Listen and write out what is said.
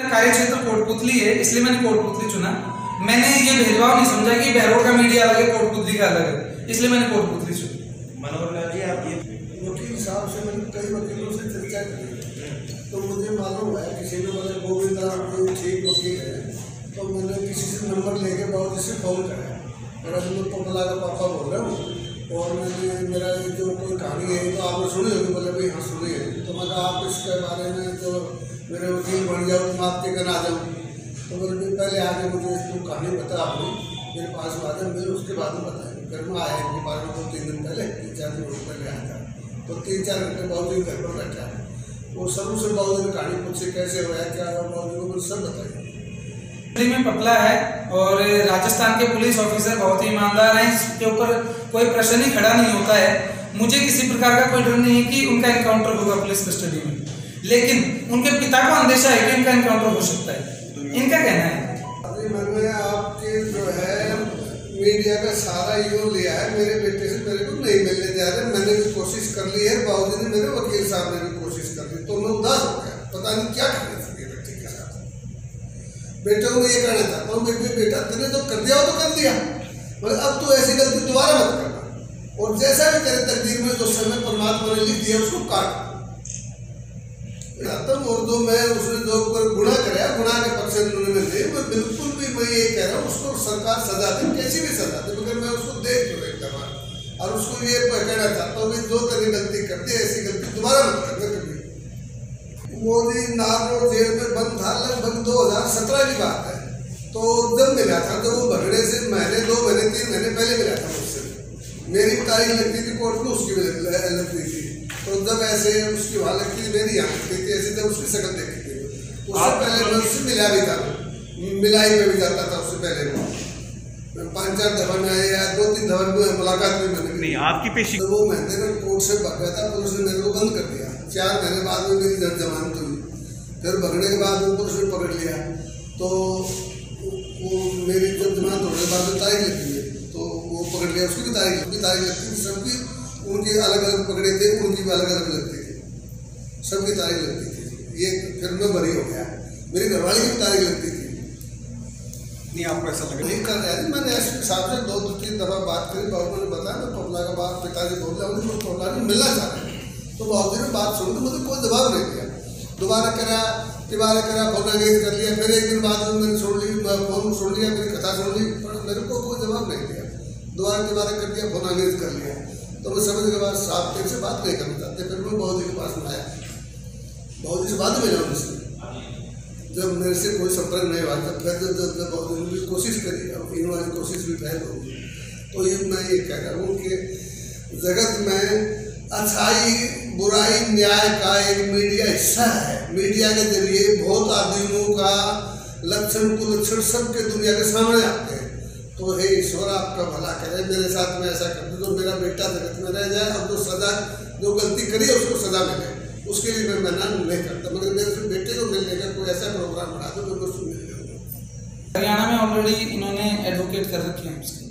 कार्य क्षेत्र कोटपुतली है, इसलिए मैंने कोटपुतली चुना। मैंने ये भेदभाव नहीं समझा कि बहरोड का मीडिया अलग है, कोटपुतली का अलग है, इसलिए मैंने कोटपुतली चुनी। मनोहर लाल जी, आप ये वकील साहब से मैंने कई वकीलों से चर्चा की, तो मुझे मालूम है किसी ने बोले गोविंद जो ठीक वकील है, तो मैंने किसी से नंबर लेके बाबू जी से फ़ोन करा। मेरा मैं पोपला का पापा बोल रहा हूँ, और मैंने मेरा जो कोई कहानी है तो आपने सुनी होगी। बोले भाई हाँ सुनी है। तो मैं कहा आप इसके बारे में तो मेरे वकील बन जाओ, तुम आपके घर आ जाओ। तो बोले पहले आके मुझे इसको कहानी बता, आपने मेरे पास आ जाए, मैंने उसके बाद में बताया। घर में आया इनके बारे में 2-3 दिन पहले, 3-4 दिन पहले आया था। तो 3-4 घंटे बाबू जी घर पर बैठा है, वो सब से बाबू जी ने कहानी पूछी कैसे हुआ क्या हुआ, बाबू जी को मैंने सब बताया। में पकड़ा है और राजस्थान के पुलिस ऑफिसर बहुत ही ईमानदार हैं, इसके ऊपर कोई प्रश्न ही खड़ा नहीं होता है। मुझे किसी प्रकार का कोई डर नहीं है कि उनका एनकाउंटर होगा पुलिस कस्टडी में, लेकिन उनके पिता को अंदेशा है कि इनका एनकाउंटर हो सकता है। इनका कहना है अभी मैंने आपके जो है मीडिया का सारा यूँ लिया है, मेरे बेटे से मेरे को नहीं मिलने जा रहे। मैंने भी कोशिश कर ली है, बाबूजी ने, मेरे वकील साहब ने भी कोशिश कर ली, तो मैं उदास हो गया, पता नहीं क्या करना चाहिए बेटे के साथ। बेटे को ये कहना चाहता हूँ, बेटा तेने जो कर दिया वो तो कर दिया, मगर अब तो ऐसी गलती दोबारा मत करना, और जैसा भी तेरे तकदीर में जो समय परमात्मा ने लिख दिया उसको काट। और जो मैं उसने जो गुनाह कराया, गुनाह के पक्ष में मैं बिल्कुल भी मैं ये कह रहा हूँ उसको सरकार सजा दे, कैसी भी सजा दे, मगर मैं उसको देख लूँ एक दफा, और उसको ये कहना चाहता हूँ कि जो तेरी गलती करती है ऐसी गलती दोबारा मत करना कभी। मोदी नागौर जेल में बंद था, लगभग 2017 की बात है। तो जब मिला था तो वो भगड़े से महीने 2 महीने 3 महीने पहले मिला था मुझसे। मेरी तारीख लगती थी कोर्ट में, उसकी लगती थी। तो जब ऐसे उसकी वहाँ लगती थी, मेरी यहाँ लगती थी, ऐसे जब उसकी शक्ल देखी थी। उससे पहले मैं उससे मिला भी था, मिलाई में भी जाता था उससे पहले। 5-4 दफा में या 2-3 दफा में मुलाकात भी मैंने की। आपकी पेशी तो वो महीने में कोर्ट से भाग गया था, पुलिस ने मेरे को बंद कर दिया। 4 महीने बाद में मेरी जमानत हुई, फिर भगने के बाद में पुलिस ने पकड़ लिया। तो वो मेरी जब जमानत होने के बाद में तारीख लगती है, तो वो पकड़ लिया, उसकी भी तारीख लगती थी। सबकी उनकी अलग अलग पकड़े थे, उनकी भी अलग अलग लगती थी, सबकी तारीख लगती थी। ये फिर मैं बरी हो गया, मेरी घरवाली की भी तारीख लगती थी। नहीं आपको ऐसा लगा नहीं कर रहा है। मैंने एसपी साहब से 2-3 दफा बात करी, बाबू ने बताया मैं पबला का बाप पिताजी बोल रहा हूँ, पबला में मिलना चाह रहे हैं। तो बाबू ने बात सुन मुझे कोई जवाब नहीं दिया। दोबारा करा, फोन अंगेज कर लिया, फिर 1 दिन बाद मैंने छोड़ ली, फोन छोड़ लिया, मेरी कथा छोड़ ली, पर मेरे को कोई जवाब नहीं दिया। दोबारा कर दिया, फोन अंगेज कर लिया। तो मैं समझ के बाद साहब तेरे से बात नहीं करना चाहते। फिर मैं बाबू जी के पास में आया, बाबू जी से बात मिला मुझसे, जब मेरे से कोई संपर्क नहीं हुआ, तब फिर जब बाबू जी ने कोशिश करी, अब इन्होंने कोशिश भी फैल होगी। तो ये मैं ये कह रहा हूँ कि जगत में अच्छाई बुराई न्याय का एक मीडिया हिस्सा है। मीडिया के जरिए बहुत आदमियों का लक्षण कुलक्षण सबके दुनिया के सामने आते हैं। तो हे ईश्वर आपका भला करे, मेरे साथ में ऐसा कर दो तो मेरा बेटा जगत में रह जाए, और जो सजा जो गलती करी है उसको सजा मिले, उसके लिए मैं मना नहीं करता। मगर मेरे बेटे को मिलने का कोई ऐसा प्रोग्राम बना दो तो मैं उसको मिल जाऊँगा। हरियाणा में ऑलरेडी इन्होंने एडवोकेट कर रखे हैं।